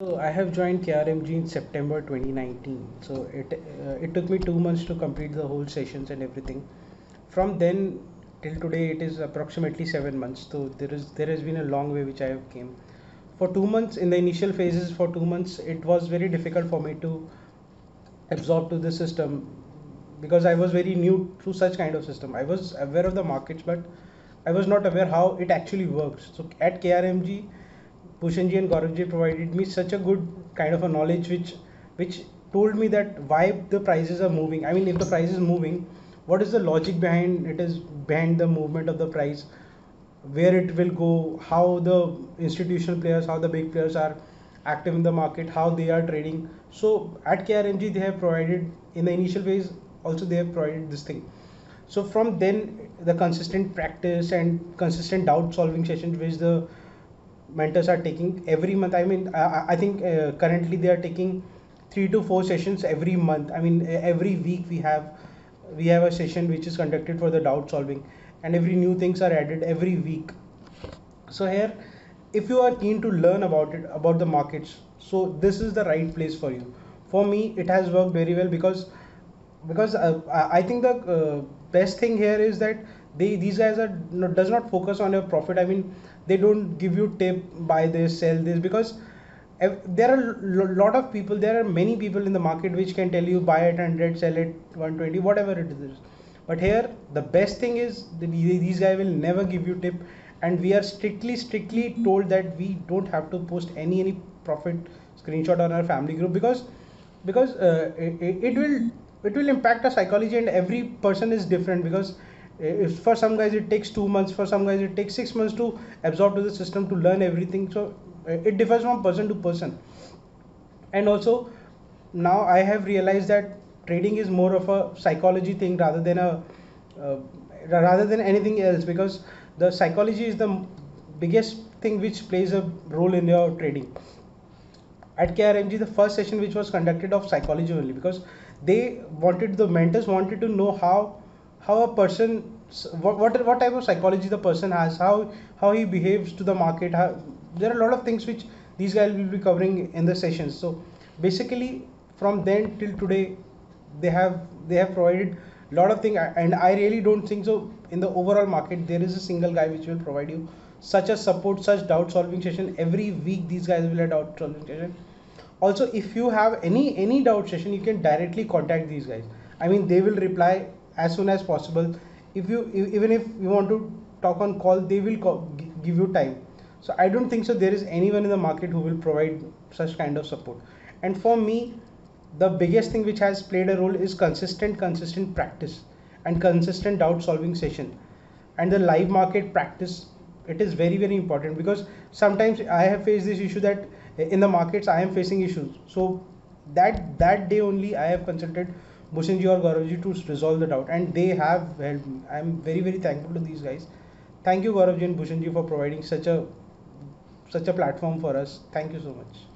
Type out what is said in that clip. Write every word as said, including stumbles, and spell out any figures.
So I have joined K R M G in September twenty nineteen. So it uh, it took me two months to complete the whole sessions and everything. From then till today, it is approximately seven months. So there is there has been a long way which I have came. For two months in the initial phases, for two months it was very difficult for me to absorb to the system because I was very new to such kind of system. I was aware of the markets, but I was not aware how it actually works. So at K R M G, Bhushanji and Gauravji provided me such a good kind of a knowledge which which told me that why the prices are moving. I mean, if the price is moving, what is the logic behind it is behind the movement of the price, where it will go, how the institutional players, how the big players are active in the market, how they are trading. So at K R M G they have provided in the initial phase also they have provided this thing. So from then the consistent practice and consistent doubt solving sessions which the mentors are taking every month. I mean, I, I think uh, currently they are taking three to four sessions every month. I mean, every week we have we have a session which is conducted for the doubt solving, and every new things are added every week. So here, if you are keen to learn about it, about the markets, so this is the right place for you. For me, it has worked very well because because uh, I think the uh, best thing here is that they these guys are no, does not focus on your profit. I mean, they don't give you tip, buy this, sell this, because ev- there are a lot of people, there are many people in the market which can tell you buy at one hundred, sell it one twenty, whatever it is. But here the best thing is that these guys will never give you tip, and we are strictly strictly told that we don't have to post any any profit screenshot on our family group, because because uh, it, it will it will impact our psychology, and every person is different. Because if for some guys it takes two months, for some guys it takes six months to absorb to the system, to learn everything. So uh, it differs from person to person. And also now I have realized that trading is more of a psychology thing rather than a uh, rather than anything else, because the psychology is the biggest thing which plays a role in your trading. At K R M G, the first session which was conducted of psychology only, because they wanted, the mentors wanted to know how how a person, what what, what type of psychology the person has, how how he behaves to the market. How, there are a lot of things which these guys will be covering in the sessions. So basically, from then till today, they have they have provided a lot of things, and I really don't think so in the overall market there is a single guy which will provide you such a support, such doubt solving session every week. These guys will have doubt solving session. Also, if you have any any doubt session, you can directly contact these guys. I mean, they will reply as soon as possible. If you even if you want to talk on call, they will call, give you time. So I don't think so there is anyone in the market who will provide such kind of support. And for me, the biggest thing which has played a role is consistent consistent practice and consistent doubt solving session, and the live market practice. It is very very important, because sometimes I have faced this issue that in the markets I am facing issues. So that that day only I have consulted Bhushanji or Gauravji to resolve the doubt, and they have helped me. I am very very thankful to these guys. Thank you, Gauravji and Bhushanji, for providing such a such a platform for us. Thank you so much.